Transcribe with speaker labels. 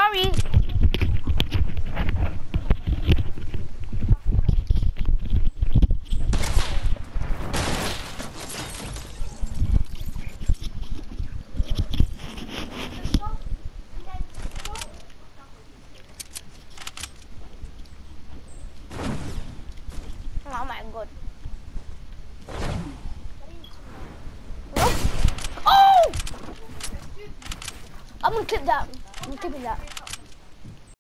Speaker 1: sorry. Oh my god. Nope. Oh! I'm gonna clip that. I'm clipping that.